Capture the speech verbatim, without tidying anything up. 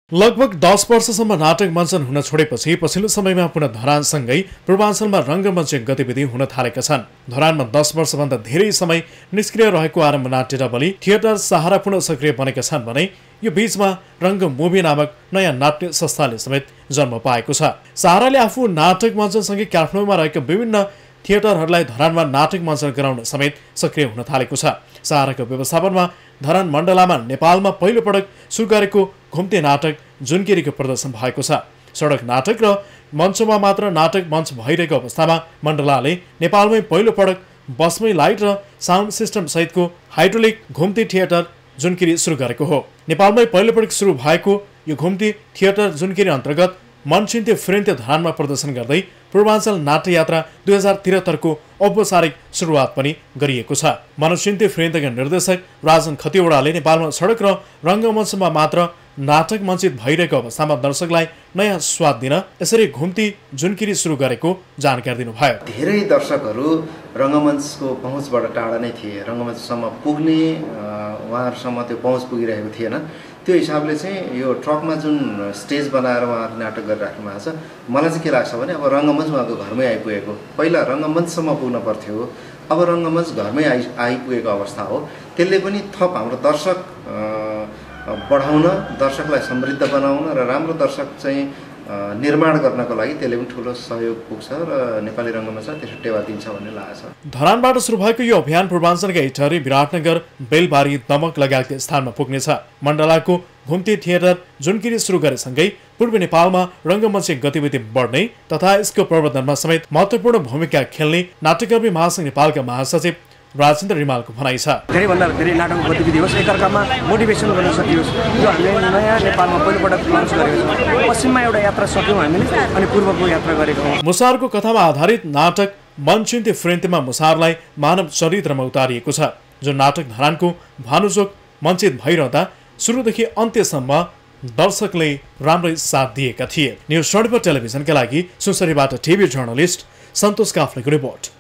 लगभग दस वर्षसम्म नाटक मञ्चन हुन छोडेपछि पछिल्लो समयमा पुनः धरानसँगै पूर्वाञ्चलमा रङ्गमञ्च गतिविधि हुन थालेका छन्। धरानमा दस वर्षभन्दा धेरै समय निष्क्रिय रहेको आरम्भ नाट्य डबली थिएटर सहारा पुनः सक्रिय बनेका छन् भने यो बीचमा रङ्ग मुभी नामक नयाँ नाट्य संस्थाले समेत जन्म पाएको छ। सहाराले आफू नाटक मञ्चनसँगै काठमाडौँमा रहेका विभिन्न थिएटरहरूलाई धरानमा नाटक मञ्चन गराउन समेत सक्रिय हुन थालेको छ। सहाराको व्यवस्थापनमा धरान मण्डलामा नेपालमा पहिलो पटक सुरु गरेको घुम्ते नाटक जुनकिरीको प्रदर्शन भएको छ। सडक नाटक र मञ्चमा मात्र नाटक मञ्च भइरहेको अवस्थामा मण्डलाले नेपालमै पहिलो पटक बसमै लाइट र साउन्ड सिस्टम सहितको हाइड्रोलिक घुम्ते थिएटर जुनकिरी सुरु गरेको हो। नेपालमै पहिलो पटक सुरु भएको यो घुम्ते थिएटर जुनकिरी अन्तर्गत मनचिन्ते फिरिन्ते धरानमा प्रदर्शन गर्दै पूर्वाञ्चल नाट्य यात्रा दुई हजार त्रिहत्तरको औपचारिक सुरुवात पनि गरिएको छ। मनचिन्ते फिरिन्तेका निर्देशक राजन खतिवडाले नेपालमा सडक र रङ्गमञ्चमा मात्र नाटक मञ्चित भइरहेको अवस्थामा दर्शकलाई नयाँ स्वाद दिन यसरी घुम्ती जुनकिरी सुरु गरेको जानकारी दिनुभयो। धेरै दर्शकहरू रङ्गमञ्चको पहुँचबाट टाढा नै थिए, रङ्गमञ्चसम्म पुग्ने उहाँहरूसम्म त्यो पहुँच पुगिरहेको थिएन। त्यो हिसाबले चाहिँ यो ट्रकमा जुन स्टेज बनाएर उहाँहरूले नाटक गरिराख्नु भएको छ, मलाई चाहिँ के लाग्छ भने अब रङ्गमञ्च उहाँको घरमै आइपुगेको। पहिला रङ्गमञ्चसम्म पुग्न पर्थ्यो, अब रङ्गमञ्च घरमै आइ आइपुगेको अवस्था हो। त्यसले पनि थप हाम्रो दर्शक बढाउन, दर्शकलाई समृद्ध बनाउन र राम्रो दर्शक चाहिँ निर्माण गर्नको लागि त्यसले पनि ठुलो सहयोग पुग्छ र नेपाली रङ्गमञ्च त्यसो टेवा दिन्छ भन्ने लागेको छ। धरानबाट सुरु भएको यो अभियान पूर्वाञ्चलका इटहरी, विराटनगर, बेलबारी, दमक लगायतका स्थानमा पुग्नेछ। मण्डलाको घुम्ते थिएटर जुनकिरी सुरु गरेसँगै पूर्वी नेपालमा रङ्गमञ्च गतिविधि बढ्ने तथा यसको प्रवर्धनमा समेत महत्त्वपूर्ण भूमिका खेल्ने नाट्यकर्मी महासङ्घ नेपालका महासचिव राजेन्द्र रिमालको भनाइ छ। धेरैभन्दा धेरै नाटक गतिविधि होस्, एकअर्कामा मोटिभेसन गर्न सकियोस्। यो हामीले नयाँ नेपालमा पहिलोपटक लन्च गरेको छौँ। पश्चिममा एउटा यात्रा सक्यौँ हामीले अनि पूर्वको यात्रा गरेको हौँ। मुसारको कथामा आधारित नाटक मनचिन्ते फिरिन्तेमा मुसारलाई मानव चरित्रमा उतारिएको छ। जो नाटक धरानको भानुचोक मञ्चित भइरहँदा सुरुदेखि अन्त्यसम्म दर्शकले राम्रै साथ दिएका थिए। न्युज ट्वेन्टी फोर टेलिभिजनका लागि सुनसरीबाट टिभी जर्नलिस्ट सन्तोष काफ्लेको रिपोर्ट।